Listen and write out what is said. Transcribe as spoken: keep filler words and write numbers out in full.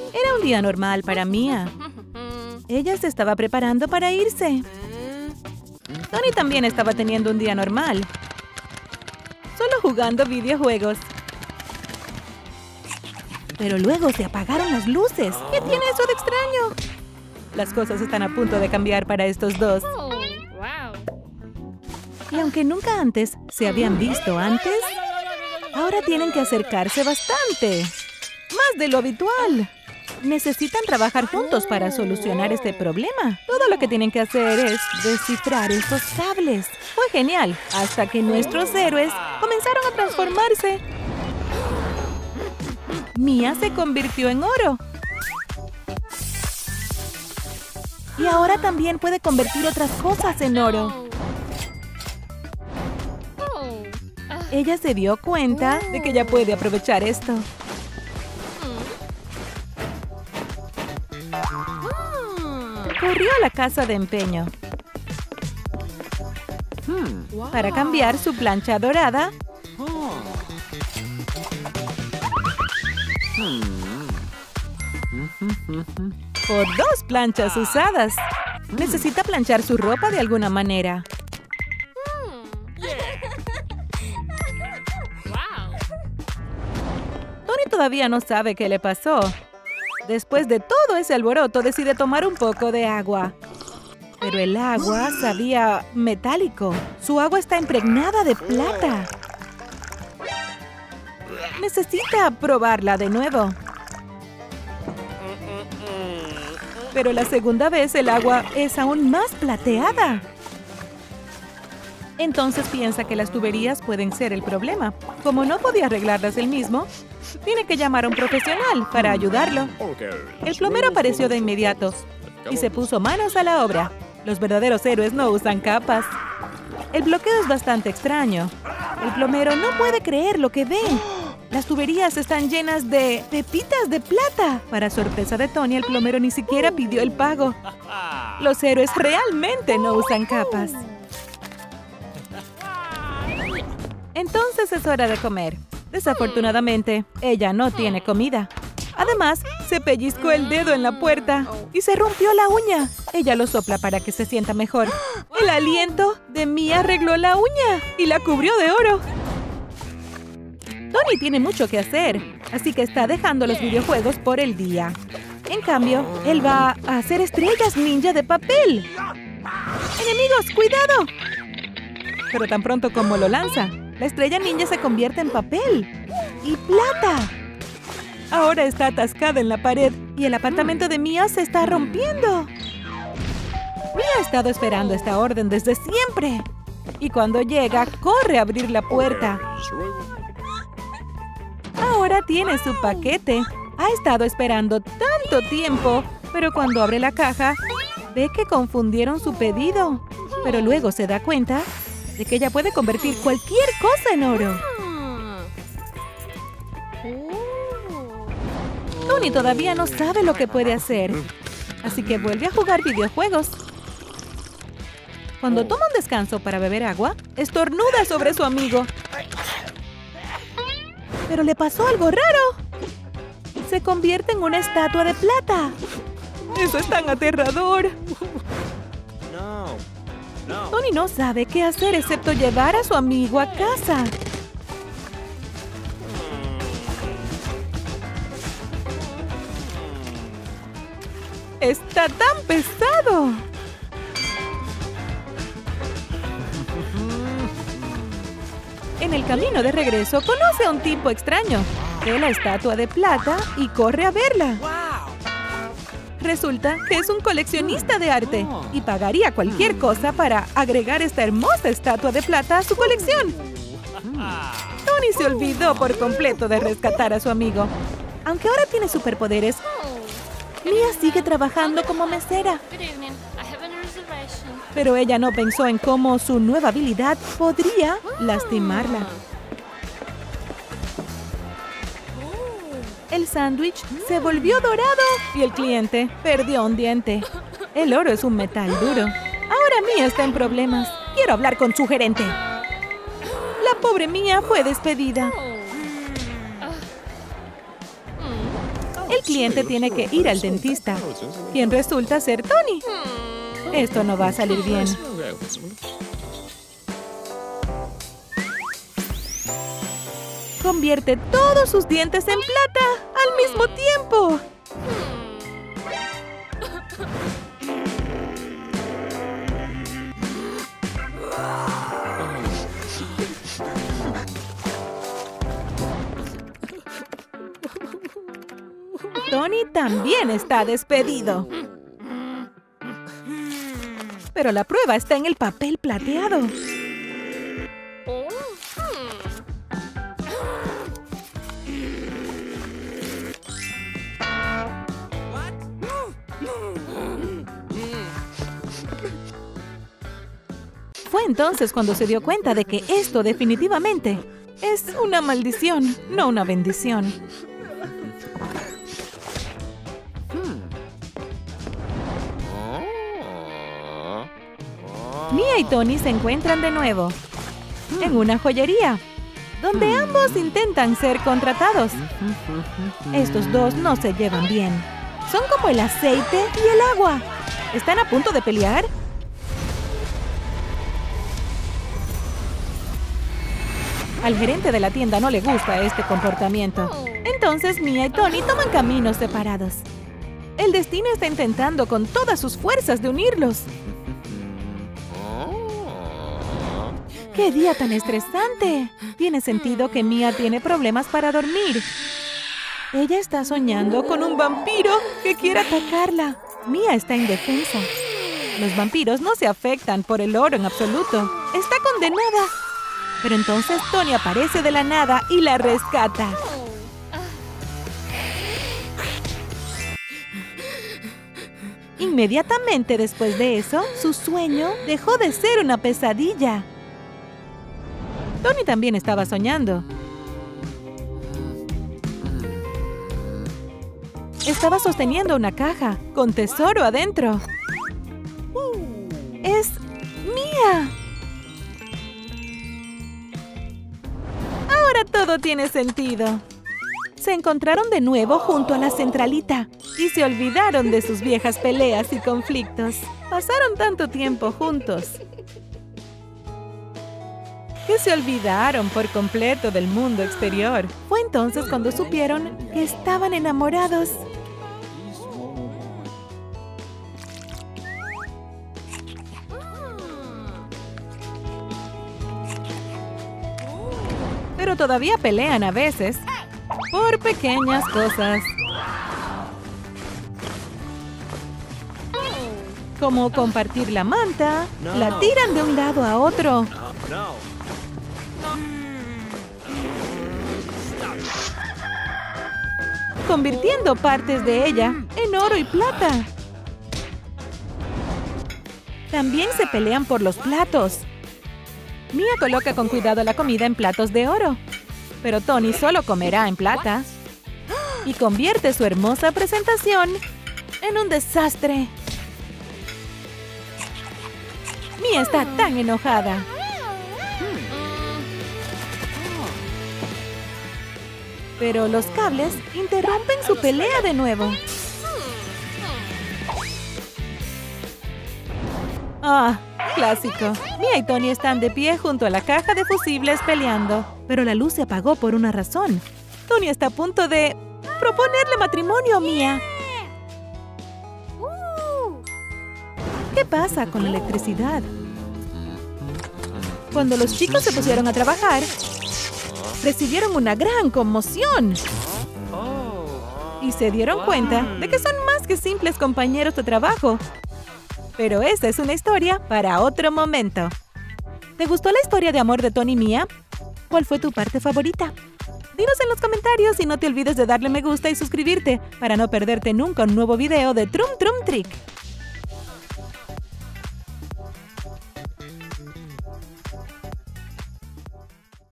Era un día normal para Mia. Ella se estaba preparando para irse. Tony también estaba teniendo un día normal, solo jugando videojuegos. Pero luego se apagaron las luces. ¿Qué tiene eso de extraño? Las cosas están a punto de cambiar para estos dos. Y aunque nunca antes se habían visto antes, ahora tienen que acercarse bastante. Más de lo habitual. Necesitan trabajar juntos para solucionar este problema. Todo lo que tienen que hacer es descifrar estos cables. Fue genial, hasta que nuestros héroes comenzaron a transformarse. Mia se convirtió en oro. Y ahora también puede convertir otras cosas en oro. Ella se dio cuenta de que ya puede aprovechar esto. Corrió a la casa de empeño para cambiar su plancha dorada por dos planchas usadas. Necesita planchar su ropa de alguna manera. Tony todavía no sabe qué le pasó. Después de todo ese alboroto, decide tomar un poco de agua. Pero el agua sabía metálico. Su agua está impregnada de plata. Necesita probarla de nuevo. Pero la segunda vez el agua es aún más plateada. Entonces piensa que las tuberías pueden ser el problema. Como no podía arreglarlas él mismo, tiene que llamar a un profesional para ayudarlo. El plomero apareció de inmediato y se puso manos a la obra. Los verdaderos héroes no usan capas. El bloqueo es bastante extraño. El plomero no puede creer lo que ve. Las tuberías están llenas de pepitas de plata. Para sorpresa de Tony, el plomero ni siquiera pidió el pago. Los héroes realmente no usan capas. Entonces es hora de comer. Desafortunadamente, ella no tiene comida. Además, se pellizcó el dedo en la puerta y se rompió la uña. Ella lo sopla para que se sienta mejor. El aliento de Mia arregló la uña y la cubrió de oro. Tony tiene mucho que hacer, así que está dejando los videojuegos por el día. En cambio, él va a hacer estrellas ninja de papel. ¡Enemigos, cuidado! Pero tan pronto como lo lanza, la estrella ninja se convierte en papel y plata. Ahora está atascada en la pared y el apartamento de Mia se está rompiendo. Mia ha estado esperando esta orden desde siempre. Y cuando llega, corre a abrir la puerta. Ahora tiene su paquete. Ha estado esperando tanto tiempo, pero cuando abre la caja, ve que confundieron su pedido. Pero luego se da cuenta de que ella puede convertir cualquier cosa en oro. Tony todavía no sabe lo que puede hacer, así que vuelve a jugar videojuegos. Cuando toma un descanso para beber agua, estornuda sobre su amigo. Pero le pasó algo raro. Se convierte en una estatua de plata. ¡Eso es tan aterrador! Tony no sabe qué hacer excepto llevar a su amigo a casa. ¡Está tan pesado! En el camino de regreso, conoce a un tipo extraño. Ve la estatua de plata y corre a verla. Resulta que es un coleccionista de arte y pagaría cualquier cosa para agregar esta hermosa estatua de plata a su colección. Tony se olvidó por completo de rescatar a su amigo. Aunque ahora tiene superpoderes, Mia sigue trabajando como mesera. Pero ella no pensó en cómo su nueva habilidad podría lastimarla. El sándwich se volvió dorado y el cliente perdió un diente. El oro es un metal duro. Ahora Mia está en problemas. Quiero hablar con su gerente. La pobre Mia fue despedida. El cliente tiene que ir al dentista, quien resulta ser Tony. Esto no va a salir bien. Convierte todos sus dientes en plata al mismo tiempo. Tony también está despedido. Pero la prueba está en el papel plateado. Fue entonces cuando se dio cuenta de que esto definitivamente es una maldición, no una bendición. Mia y Tony se encuentran de nuevo en una joyería, donde ambos intentan ser contratados. Estos dos no se llevan bien. Son como el aceite y el agua. ¿Están a punto de pelear? Al gerente de la tienda no le gusta este comportamiento. Entonces Mia y Tony toman caminos separados. El destino está intentando con todas sus fuerzas de unirlos. ¡Qué día tan estresante! Tiene sentido que Mia tiene problemas para dormir. Ella está soñando con un vampiro que quiere atacarla. Mia está indefensa. Los vampiros no se afectan por el oro en absoluto. Está condenada. Pero entonces Tony aparece de la nada y la rescata. Inmediatamente después de eso, su sueño dejó de ser una pesadilla. Tony también estaba soñando. Estaba sosteniendo una caja con tesoro adentro. ¡Es Mia! Ahora todo tiene sentido. Se encontraron de nuevo junto a la centralita y se olvidaron de sus viejas peleas y conflictos. Pasaron tanto tiempo juntos que se olvidaron por completo del mundo exterior. Fue entonces cuando supieron que estaban enamorados. Pero todavía pelean a veces por pequeñas cosas. Como compartir la manta, la tiran de un lado a otro. Convirtiendo partes de ella en oro y plata. También se pelean por los platos. Mia coloca con cuidado la comida en platos de oro, pero Tony solo comerá en plata y convierte su hermosa presentación en un desastre. Mia está tan enojada. Pero los cables interrumpen su pelea de nuevo. Ah, clásico. Mia y Tony están de pie junto a la caja de fusibles peleando. Pero la luz se apagó por una razón. Tony está a punto de proponerle matrimonio a Mia. ¿Qué pasa con la electricidad? Cuando los chicos se pusieron a trabajar, recibieron una gran conmoción. Y se dieron cuenta de que son más que simples compañeros de trabajo. Pero esa es una historia para otro momento. ¿Te gustó la historia de amor de Tony y Mia? ¿Cuál fue tu parte favorita? Dinos en los comentarios y no te olvides de darle me gusta y suscribirte para no perderte nunca un nuevo video de Trum Trum Trick.